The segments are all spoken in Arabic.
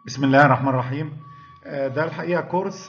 بسم الله الرحمن الرحيم. ده الحقيقة كورس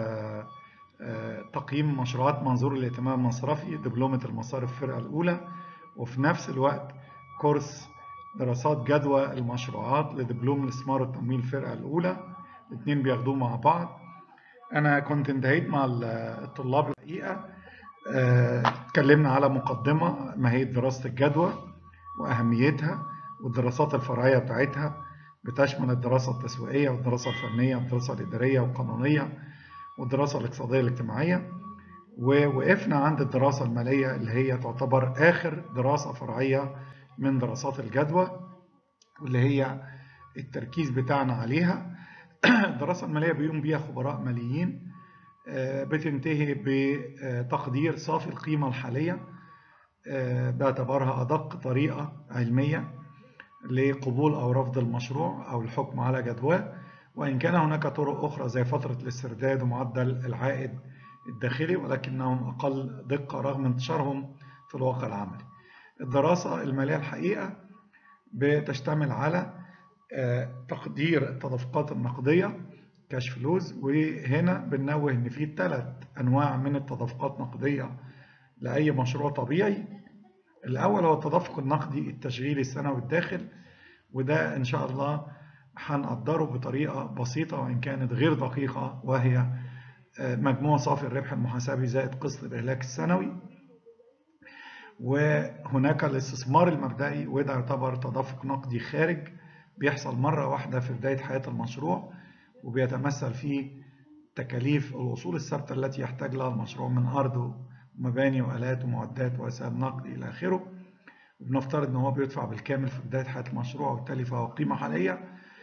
تقييم مشروعات منظور الاهتمام المصرفي دبلومة المصارف الفرقة الأولى، وفي نفس الوقت كورس دراسات جدوى المشروعات لدبلوم الاستثمار والتمويل الفرقة الأولى. الاثنين بياخدوه مع بعض. أنا كنت انتهيت مع الطلاب الحقيقة. اتكلمنا على مقدمة ماهية دراسة الجدوى وأهميتها والدراسات الفرعية بتاعتها، بتشمل الدراسة التسويقية والدراسة الفنية والدراسة الإدارية والقانونية والدراسة الاقتصادية الاجتماعية. ووقفنا عند الدراسة المالية اللي هي تعتبر آخر دراسة فرعية من دراسات الجدوى، واللي هي التركيز بتاعنا عليها. الدراسة المالية بيقوم بيها خبراء ماليين، بتنتهي بتقدير صافي القيمة الحالية باعتبارها أدق طريقة علمية لقبول أو رفض المشروع أو الحكم على جدواه، وإن كان هناك طرق أخرى زي فترة الاسترداد ومعدل العائد الداخلي، ولكنهم أقل دقة رغم انتشارهم في الواقع العملي. الدراسة المالية الحقيقة بتشتمل على تقدير التدفقات النقدية كاش فلوز، وهنا بننوه ان في 3 انواع من التدفقات النقدية لأي مشروع طبيعي. الأول هو التدفق النقدي التشغيلي السنوي الداخل، وده إن شاء الله هنقدره بطريقة بسيطة وإن كانت غير دقيقة، وهي مجموع صافي الربح المحاسبي زائد قسط الإهلاك السنوي. وهناك الاستثمار المبدئي، وده يعتبر تدفق نقدي خارج بيحصل مرة واحدة في بداية حياة المشروع، وبيتمثل في تكاليف الأصول الثابتة التي يحتاج لها المشروع من أرض ومباني وآلات ومعدات وسائل نقد إلى آخره. وبنفترض إن هو بيدفع بالكامل في بداية حياة المشروع، وبالتالي فهو قيمة حالية.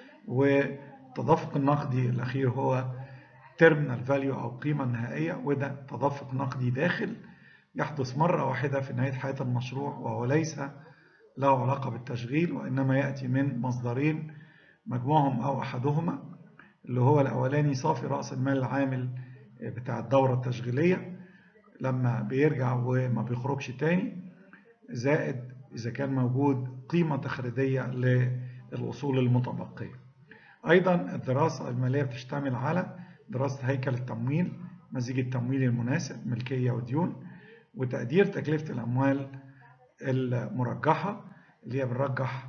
والتدفق النقدي الأخير هو تيرمينال فاليو أو قيمة نهائية، وده تدفق نقدي داخل يحدث مرة واحدة في نهاية حياة المشروع، وهو ليس له علاقة بالتشغيل، وإنما يأتي من مصدرين مجموعهم أو أحدهما، اللي هو الأولاني صافي رأس المال العامل بتاع الدورة التشغيلية لما بيرجع وما بيخرجش تاني، زائد إذا كان موجود قيمة تخريجية للأصول المتبقية. أيضا الدراسة المالية بتشتمل على دراسة هيكل التمويل، مزيج التمويل المناسب، ملكية وديون، وتقدير تكلفة الأموال المرجحة، اللي هي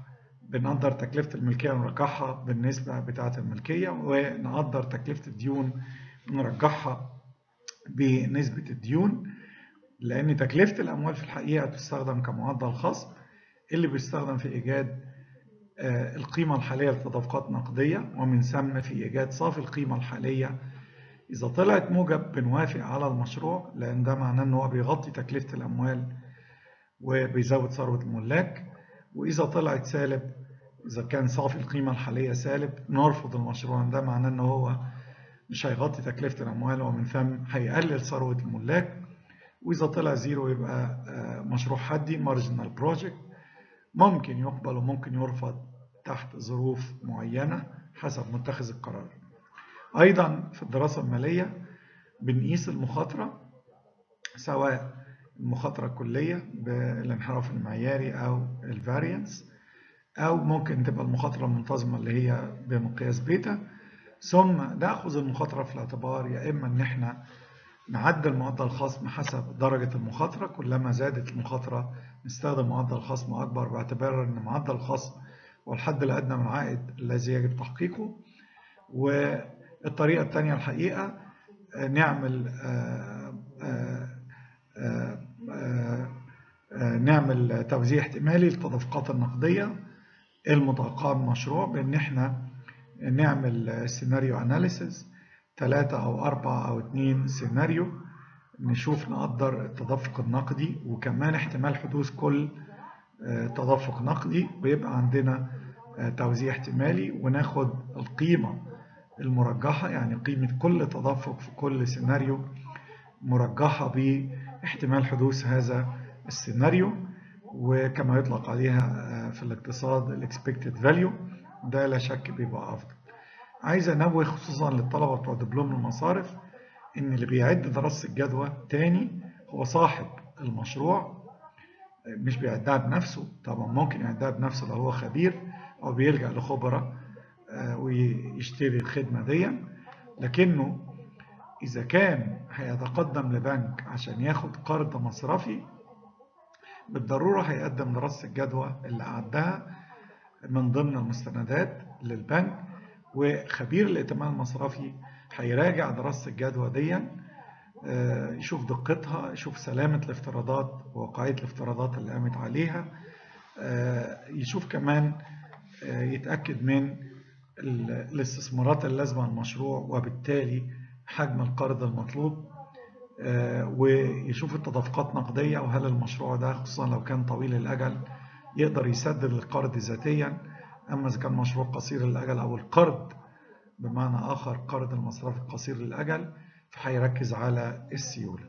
بنقدر تكلفة الملكية ونرجحها بالنسبة بتاعة الملكية، ونقدر تكلفة الديون ونرجحها بنسبة الديون، لأن تكلفة الأموال في الحقيقة تستخدم كمعدل خصم اللي بيستخدم في إيجاد القيمة الحالية للتدفقات النقدية، ومن ثم في إيجاد صافي القيمة الحالية. إذا طلعت موجب بنوافق على المشروع، لأن ده معناه إن هو بيغطي تكلفة الأموال وبيزود ثروة الملاك. وإذا طلعت سالب، إذا كان صافي القيمة الحالية سالب، نرفض المشروع، ده معناه إن هو مش هيغطي تكلفة الأموال ومن ثم هيقلل ثروة الملاك. وإذا طلع زيرو يبقى مشروع حدي مارجنال بروجكت، ممكن يقبل وممكن يرفض تحت ظروف معينة حسب متخذ القرار. أيضا في الدراسة المالية بنقيس المخاطرة، سواء المخاطرة الكلية بالانحراف المعياري أو الفاريانس، أو ممكن تبقى المخاطرة المنتظمة اللي هي بمقياس بيتا. ثم نأخذ المخاطرة في الاعتبار، يا إما إن احنا نعدل معدل الخصم حسب درجة المخاطرة، كلما زادت المخاطرة نستخدم معدل خصم أكبر باعتبار أن معدل الخصم هو الحد الأدنى من العائد الذي يجب تحقيقه. والطريقة الثانية الحقيقة نعمل توزيع احتمالي للتدفقات النقدية المتوقعة من المشروع، بأن احنا نعمل سيناريو أناليسيز 3 أو 4 أو 2 سيناريو، نشوف نقدر التدفق النقدي وكمان احتمال حدوث كل تدفق نقدي، ويبقى عندنا توزيع احتمالي، وناخد القيمة المرجحة، يعني قيمة كل تدفق في كل سيناريو مرجحة باحتمال حدوث هذا السيناريو، وكما يطلق عليها في الاقتصاد الاكسبكتد فاليو. ده لا شك بيبقى أفضل. عايز أنوه خصوصا للطلبة بتوع دبلوم المصارف إن اللي بيعد دراسة الجدوى تاني هو صاحب المشروع، مش بيعدها بنفسه. طبعا ممكن يعدها بنفسه لو هو خبير أو بيلجأ لخبراء يشتري الخدمة دي، لكنه إذا كان هيتقدم لبنك عشان ياخد قرض مصرفي بالضرورة هيقدم دراسة الجدوى اللي أعدها من ضمن المستندات للبنك، وخبير الائتمان المصرفي هيراجع دراسة الجدوى دي، يشوف دقتها، يشوف سلامة الافتراضات وواقعية الافتراضات اللي قامت عليها، يشوف كمان يتأكد من الاستثمارات اللازمة للمشروع وبالتالي حجم القرض المطلوب، ويشوف التدفقات نقدية وهل المشروع ده خصوصا لو كان طويل الأجل يقدر يسدد القرض ذاتيا، أما إذا كان مشروع قصير الأجل أو القرض بمعنى آخر قرض المصرفي القصير الأجل فهيركز على السيولة.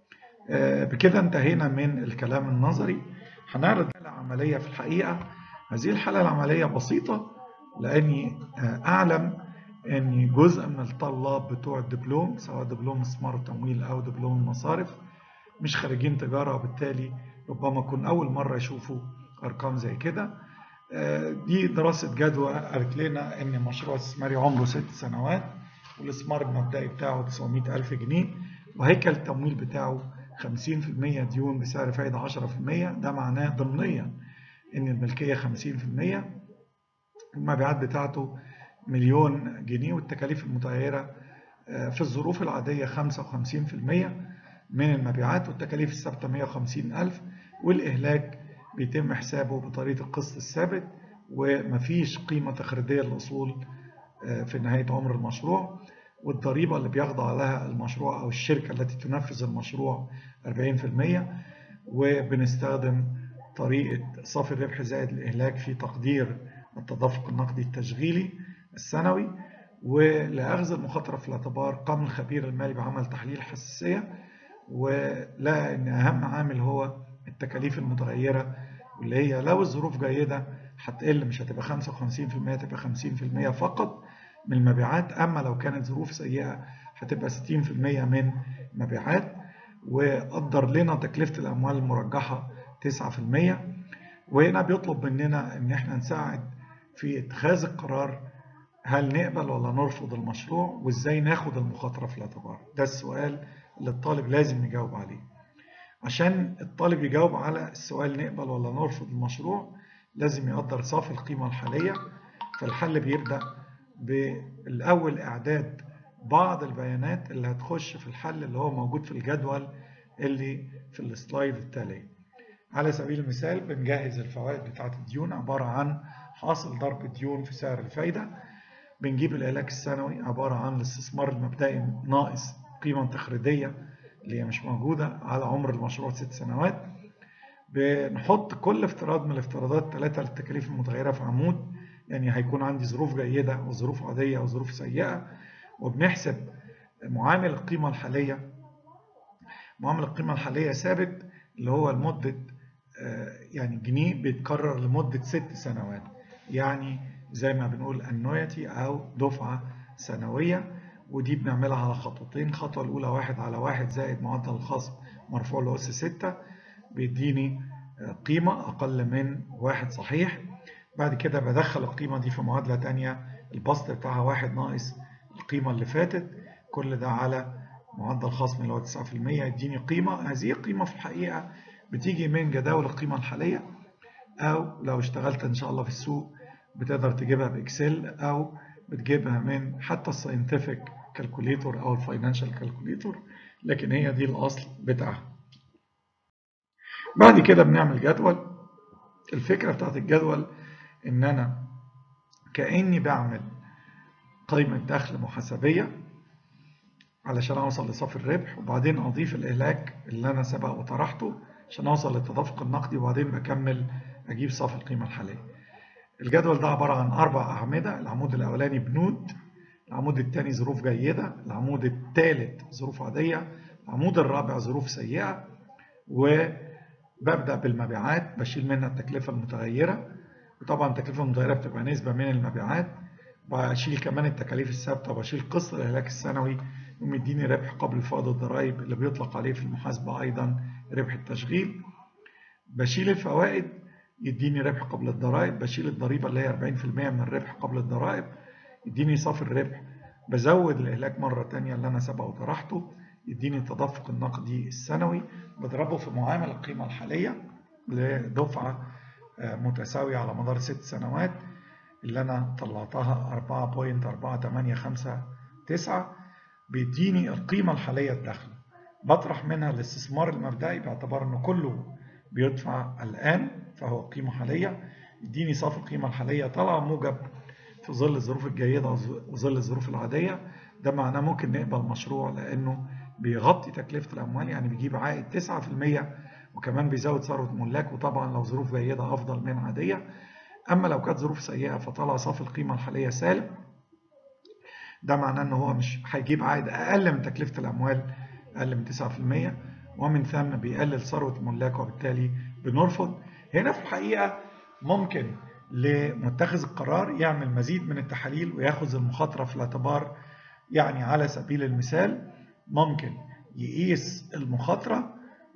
بكده انتهينا من الكلام النظري. هنعرض حالة عملية في الحقيقة. هذه الحالة العملية بسيطة لأني أعلم أن جزء من الطلاب بتوع الدبلوم سواء دبلوم استثمار وتمويل أو دبلوم المصارف مش خريجين تجارة، وبالتالي ربما يكون أول مرة يشوفوا أرقام زي كده. دي دراسة جدوى قالت لنا أن مشروع استثماري عمره 6 سنوات والاستثمار المبدئي بتاعه 900,000 جنيه وهيكل التمويل بتاعه 50% ديون بسعر فايدة 10%. ده معناه ضمنيا أن الملكية 50%، المبيعات بتاعته 1,000,000 جنيه والتكاليف المتغيرة في الظروف العادية 55% من المبيعات والتكاليف الثابتة 150,000، والإهلاك بيتم حسابه بطريقة القسط الثابت ومفيش قيمة تخريجية للأصول في نهاية عمر المشروع، والضريبة اللي بيخضع لها المشروع أو الشركة التي تنفذ المشروع 40%، وبنستخدم طريقة صافي الربح زائد الإهلاك في تقدير التدفق النقدي التشغيلي السنوي. ولأخذ المخاطرة في الاعتبار قام الخبير المالي بعمل تحليل حساسية ولقى أن أهم عامل هو التكاليف المتغيرة، واللي هي لو الظروف جيدة هتقل مش هتبقى 55%، تبقى 50% فقط من المبيعات، أما لو كانت ظروف سيئة هتبقى 60% من المبيعات. وقدر لنا تكلفة الأموال المرجحة 9%، وهنا بيطلب مننا إن احنا نساعد في اتخاذ القرار هل نقبل ولا نرفض المشروع وإزاي ناخد المخاطرة في الاعتبار. ده السؤال اللي الطالب لازم يجاوب عليه. عشان الطالب يجاوب على السؤال نقبل ولا نرفض المشروع لازم يقدر صافي القيمة الحالية. فالحل بيبدأ بالأول إعداد بعض البيانات اللي هتخش في الحل اللي هو موجود في الجدول اللي في السلايد التالي. على سبيل المثال بنجهز الفوائد بتاعة الديون عبارة عن حاصل ضرب الديون في سعر الفايدة، بنجيب الإهلاك السنوي عبارة عن الاستثمار المبدئي ناقص قيمة تخريجية اللي هي مش موجودة على عمر المشروع 6 سنوات، بنحط كل افتراض من الافتراضات 3 للتكاليف المتغيرة في عمود، يعني هيكون عندي ظروف جيدة وظروف عادية وظروف سيئة، وبنحسب معامل القيمة الحالية. معامل القيمة الحالية ثابت اللي هو لمدة يعني جنيه بيتكرر لمدة 6 سنوات، يعني زي ما بنقول annuity أو دفعة سنوية، ودي بنعملها على خطوتين. الخطوة الأولى 1/1 زائد معدل الخصم مرفوع لأس 6 بيديني قيمة أقل من 1 صحيح. بعد كده بدخل القيمة دي في معادلة تانية البسط بتاعها 1 ناقص القيمة اللي فاتت، كل ده على معدل خصم اللي هو 9% يديني قيمة. هذه القيمة في الحقيقة بتيجي من جداول القيمة الحالية، أو لو اشتغلت إن شاء الله في السوق بتقدر تجيبها بإكسل أو بتجيبها من حتى الساينتفك كالكوليتور أو الفاينانشال كالكوليتور، لكن هي دي الأصل بتاعها. بعد كده بنعمل جدول. الفكرة بتاعت الجدول إن أنا كأني بعمل قيمة دخل محاسبية علشان أوصل لصافي الربح، وبعدين أضيف الإهلاك اللي أنا سبق وطرحته عشان أوصل للتدفق النقدي، وبعدين بكمل أجيب صافي القيمة الحالية. الجدول ده عبارة عن 4 أعمدة. العمود الأولاني بنود، العمود الثاني ظروف جيدة، العمود الثالث ظروف عادية، العمود الرابع ظروف سيئة. وببدأ بالمبيعات بشيل منها التكلفة المتغيرة، وطبعا التكلفة المتغيرة بتبقى نسبة من المبيعات. بشيل كمان التكاليف الثابتة وبشيل قسط الإهلاك السنوي ومديني ربح قبل فائض الضرائب اللي بيطلق عليه في المحاسبة أيضا ربح التشغيل. بشيل الفوائد يديني ربح قبل الضرائب، بشيل الضريبة اللي هي 40% من الربح قبل الضرائب يديني صافي الربح، بزود الإهلاك مرة تانية اللي أنا سبق وطرحته، يديني التدفق النقدي السنوي، بضربه في معامل القيمة الحالية لدفعة متساوية على مدار 6 سنوات اللي أنا طلعتها 4.4859، بيديني القيمة الحالية الداخلة. بطرح منها الاستثمار المبدئي باعتبار أنه كله بيدفع الآن فهو قيمة حالية، يديني صافي القيمة الحالية طالع موجب في ظل الظروف الجيدة وظل الظروف العادية. ده معناه ممكن نقبل مشروع لأنه بيغطي تكلفة الأموال، يعني بيجيب عائد 9% وكمان بيزود ثروة ملاك، وطبعا لو ظروف جيدة أفضل من عادية. أما لو كانت ظروف سيئة فطلع صافي القيمة الحالية سالب، ده معناه أنه هو مش هيجيب عائد أقل من تكلفة الأموال، أقل من 9%، ومن ثم بيقلل ثروة الملاك وبالتالي بنرفض. هنا في الحقيقة ممكن لمتخذ القرار يعمل مزيد من التحاليل وياخذ المخاطرة في الاعتبار. يعني على سبيل المثال ممكن يقيس المخاطرة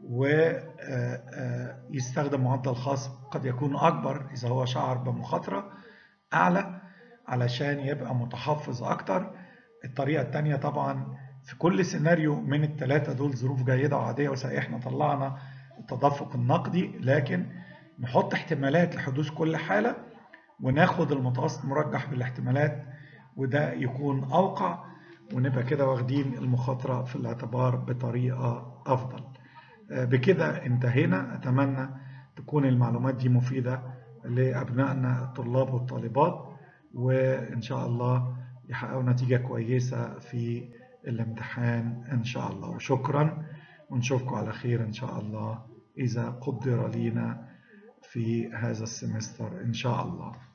ويستخدم معدل خاص قد يكون أكبر إذا هو شعر بمخاطرة أعلى علشان يبقى متحفظ أكتر. الطريقة التانية طبعا في كل سيناريو من الثلاثة دول ظروف جيدة وعادية وسيئة احنا طلعنا التدفق النقدي، لكن نحط احتمالات لحدوث كل حالة وناخد المتوسط مرجح بالاحتمالات، وده يكون أوقع ونبقى كده واخدين المخاطرة في الاعتبار بطريقة أفضل. بكده انتهينا. أتمنى تكون المعلومات دي مفيدة لأبنائنا الطلاب والطالبات، وإن شاء الله يحققوا نتيجة كويسة في الامتحان إن شاء الله. وشكرا، ونشوفكم على خير إن شاء الله إذا قدر لينا في هذا السمستر إن شاء الله.